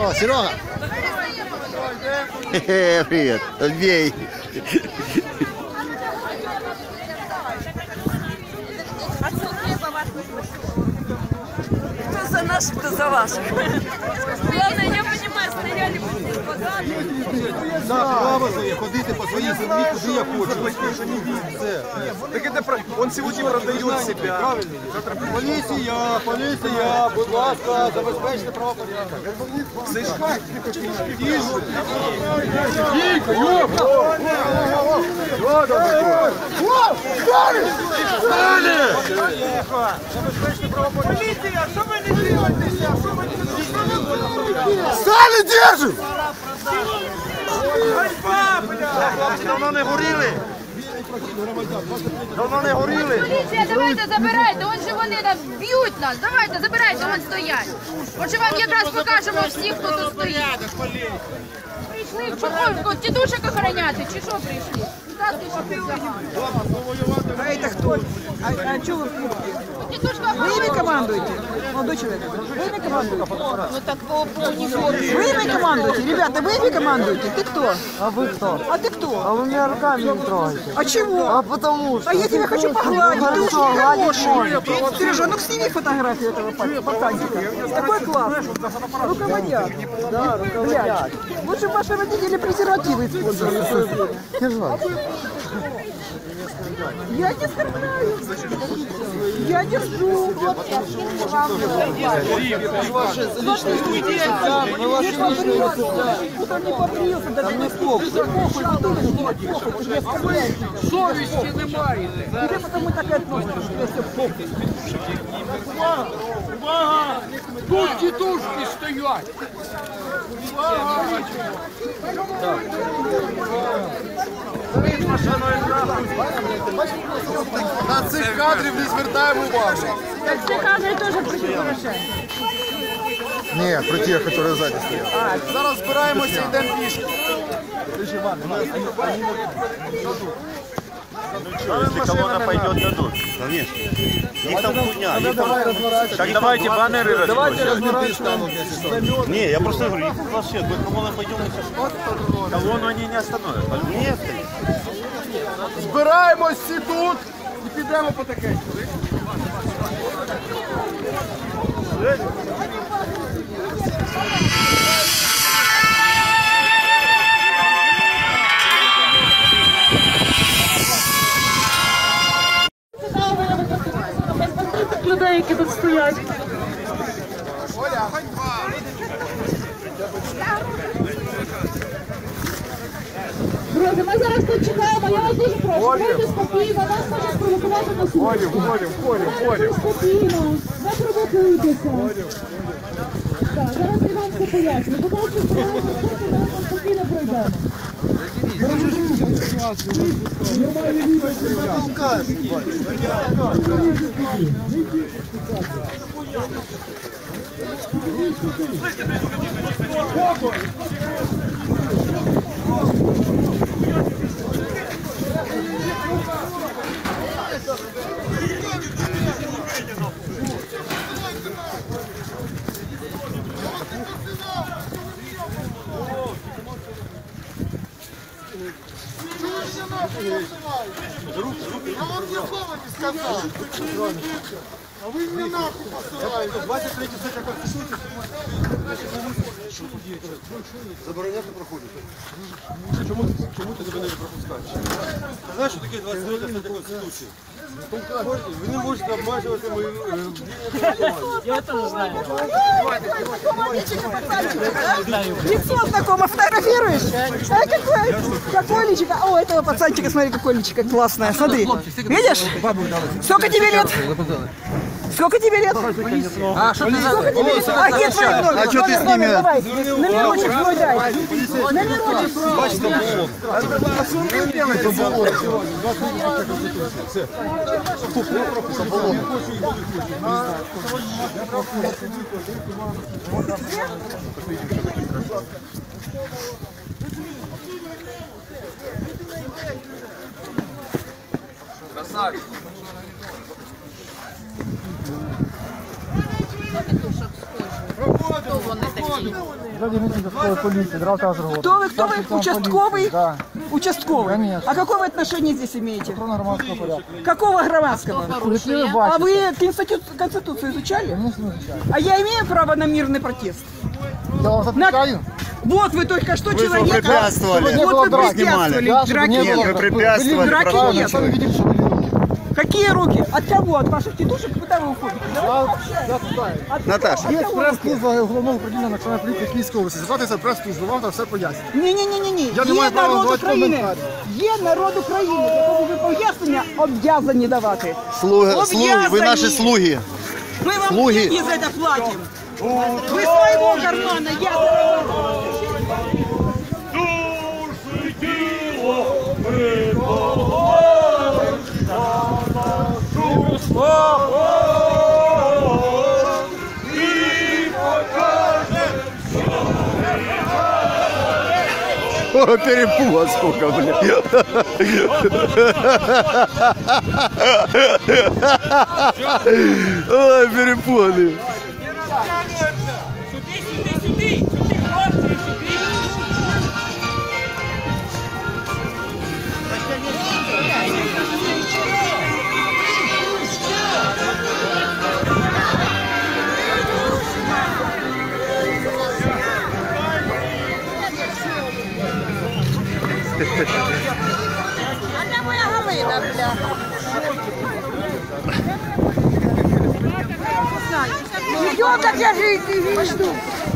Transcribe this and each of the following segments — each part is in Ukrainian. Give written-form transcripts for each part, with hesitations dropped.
О, Серега! Привет, бей! Кто за нас, кто за вас. Главное, я понимаю, стояли ходити по своїй землі, куди я хочу. Так это про... Он сегодня продает себя. Правильно? Поліція, будь ласка, забезпечте правопорядок. Слышь, тише. Поліція, що ви не дивитеся? Стали держим! Ганьба, бля! Давно не горіли! Давно не горіли! Поліція, давайте забирайте, он же вони там б'ють нас, давайте забирайте, вон стоять. Отже вам якраз покажемо всіх, хто тут стоїть. Прийшли, чого, тітушек охороняти, чи що прийшли? А это кто? А что вы в клубке? Тітушка Вы ими охороняти. командуете? Молодой человек, вы ими командуете? Ну так по уніформі. Вы ими командуете? Ребята, вы ими командуете? Ты кто? А вы кто? А ты кто? А вы меня руками не трогаете. А чего? А потому что... А я тебя хочу погладить, ты очень Хорошо, гладить хороший. Сережа, ну сними фотографию этого пацанчика. Такой класс. Руководят. Да, руководят. Лучше бы ваши родители презервативы использовали. Я не оскорбляю. Я не жду. Утром не побрился, даже не похуй. Совісті не маєте. Тебе потому так и относишься, что я все похуй. Увага! Тут тітушки стоять. На цих кадрів не звертаємо увагу. Це кадри теж проти Порошенка. Ні, про тих, які ззаді стоять. Зараз збираємося, йдемо пішки. Если колонна пойдет, дадут. Конечно. Их там хуйня. Их там... Так давайте баннеры разбросим. Не, я просто говорю, их вообще, мы колонна пойдем, мы сейчас... Колонну они не остановят. Не остановят. Збираємось всі тут і підемо потихеньку. Людей, які тут стоять. Друзі, ми зараз тут чекаємо, я вас дуже прошу, будьте спокійно, нас хочуть спровокувати на суд. Будьте спокійно, не провокуйтеся. Так, зараз я вам все поясню. Будь ласка, спокійно пройдемо. Я вам нікого не сказав. А ви мене нахуй посилаєте. 23 стаття Конституції. Забороняти проходити. Чому ти тебе не пропускаєш? Ти знаєш, що таке 23 стаття Конституції? Ви не можете обмежувати мою... Я тоже знаю. Лицо знакомо, фотографируешь? А какой личико? О, этого пацанчика, смотри, какой личико классное. Смотри, видишь? Сколько тебе лет? Сколько тебе лет? А, що ти за... А где твой номер? А что ты с ними? Давай, номерочек свой дай. Номерочек свой. Бачите, а що ви робите? Красавчик. Роботу! вони такі. Кто вы? Кто вы? Участковый? Да. Участковый? Конечно. А какое вы отношение здесь имеете? Громадского порядка. Какого громадского? Вы А бачите. вы Конституцию изучали? Конечно, не изучаю. А я имею право на мирный протест? Я вас отвлекаю. Вот вы только что Вы человека... препятствовали. Вот вы Драки. препятствовали. Да, чтобы Драки не нет. было. Вы препятствовали Драки правильно нет. Вы видите, что были руки. Какие руки? От кого? От ваших тетушек? Куда вы уходите? Давайте Я знаю. От Наташа. кого? Є От кого? прес-служба головного управління Національної поліції Київської області. Звертайтеся в прес-службу, вам там все пояснять. Ні. Я не Є маю права народ давати України. коментарі. Є народ України, якому ви пояснення обов'язані давати. Слуги, ви наші слуги. Мы вам Слуги. деньги за это платим. Вы своего кармана, я своего. О, перепуга сколько, блядь. Ой, перепуганный. А де моя Галина, бля? Идет, как я же жду.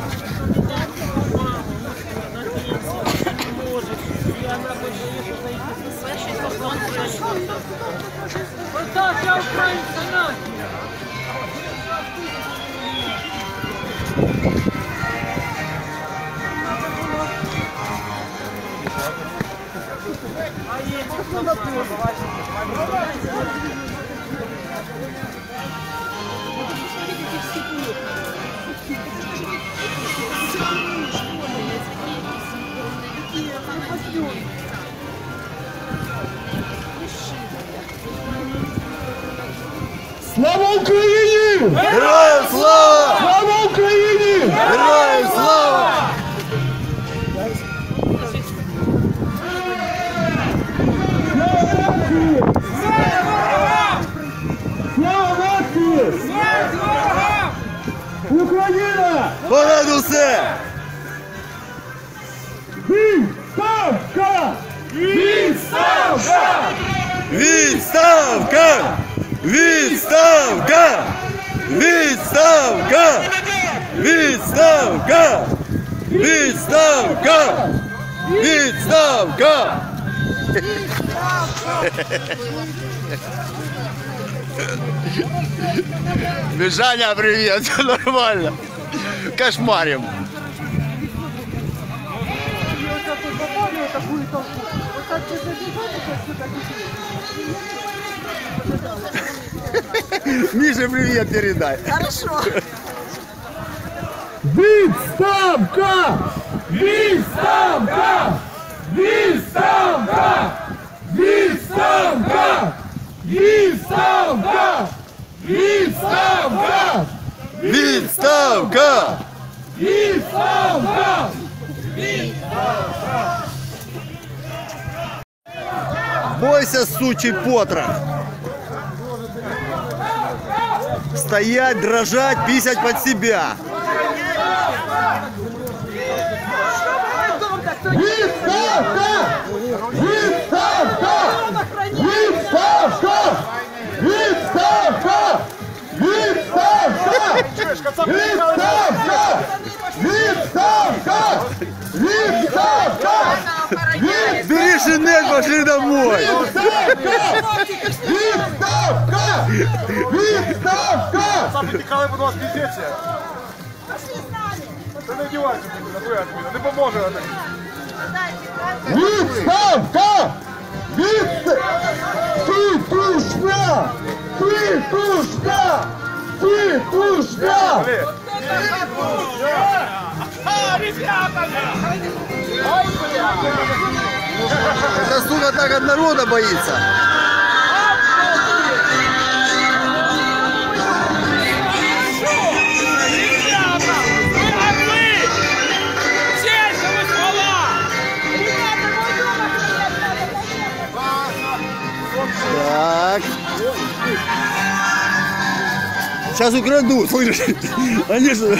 Слава Україні! Героям слава! Слава Україні! Героям слава! Слава нації! Україна! Понад усе! Відставка! Відставка! Відставка! Відставка! Відставка! Відставка! Відставка! Відставка! Мишаня, привет! Все нормально. Кошмарим. Миша, привет передай. Хорошо. Відставка! Відставка! Відставка! Відставка! Відставка! Відставка! Відставка! Відставка! Бойся, сучий потрох. Стоять, дрожать, писать под себя. Відставка! Відставка! Відставка! Відставка! Відставка! Відставка! Відставка! Відставка! Бери шинель, пошли домой. Відставка! Відставка! Підтікали, будь ласка, інфекція. Це не вдівайся, не поможе. Відставка! Тітушня! Тітушня! Тітушня! Эта сука так от народа боится. Відставка! Сейчас украдут, слышишь? Они же...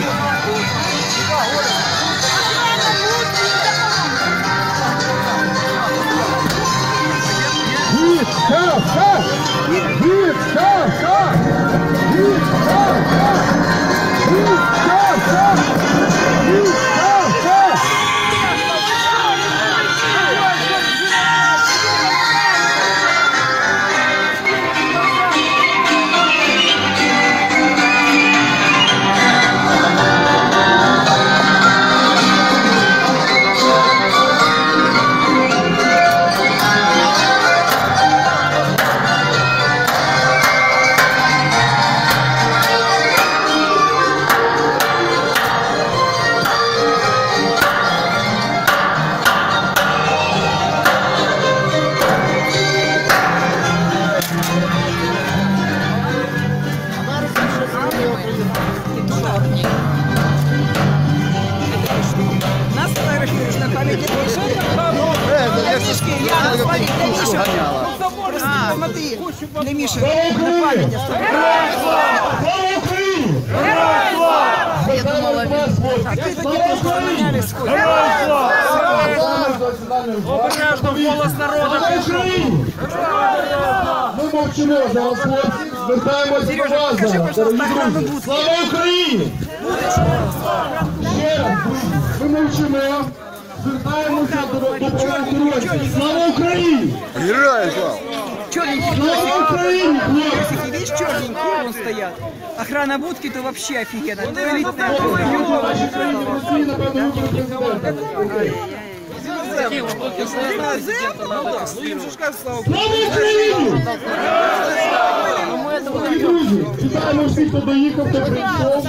Нас фотографируешь на память. Я на память для Миши. Просто смотри, для Миши на память я думала, а ты такие поменяли сколько. Голос народу. Ми мовчимо зараз, хлопці, звертаємося до вас зараз, дорогі друзі. Слава Україні! Ще раз, ми мовчимо, звертаємося до правоохоронців. Слава Україні! Героям слава! Слава Україні, хлопці! Видишь, черненькие вон стоят. Охрана будки, то вообще офигенно. Наші країни в Росії, напевно, вибори президента. Слава Україні! Дорогі друзі, вітаємо всіх, хто доїхав, хто прийшов.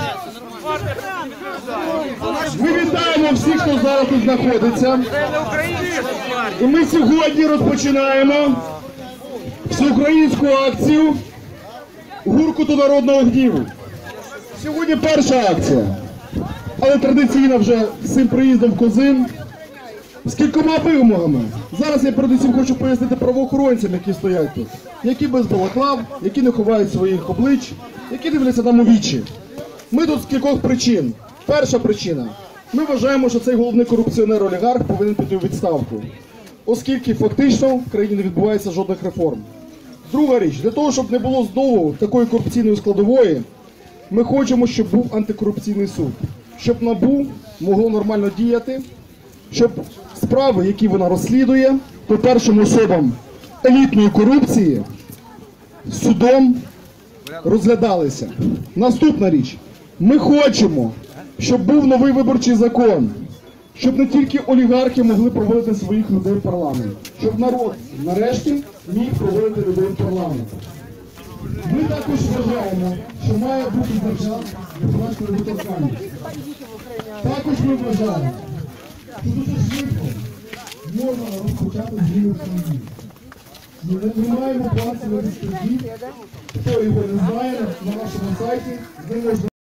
Ми вітаємо всіх, хто зараз тут знаходиться. І ми сьогодні розпочинаємо всеукраїнську акцію гуркоту народного гніву. Сьогодні перша акція, але традиційна вже з цим приїздом в Козин. З кількома вимогами. Зараз я передусім хочу пояснити правоохоронцям, які стоять тут. Які без балаклав, які не ховають своїх облич, які дивляться нам у вічі. Ми тут з кількох причин. Перша причина. Ми вважаємо, що цей головний корупціонер-олігарх повинен піти у відставку. Оскільки фактично в країні не відбувається жодних реформ. Друга річ. Для того, щоб не було знову такої корупційної складової, ми хочемо, щоб був антикорупційний суд. Щоб НАБУ могло нормально діяти. Щоб справи, які вона розслідує, по першим особам елітної корупції судом розглядалися. Наступна річ. Ми хочемо, щоб був новий виборчий закон, щоб не тільки олігархи могли проводити своїх людей в парламент, щоб народ нарешті міг проводити людей в парламент. Ми також вважаємо, що має бути держава депутатської недоторканності. Також ми вважаємо, що дуже швидко можна розпочати зміну в країні. Ми маємо план сьогодні, хто його не знає, на нашому сайті, де можна